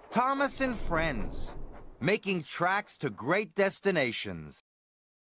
Thomas and Friends, making tracks to great destinations.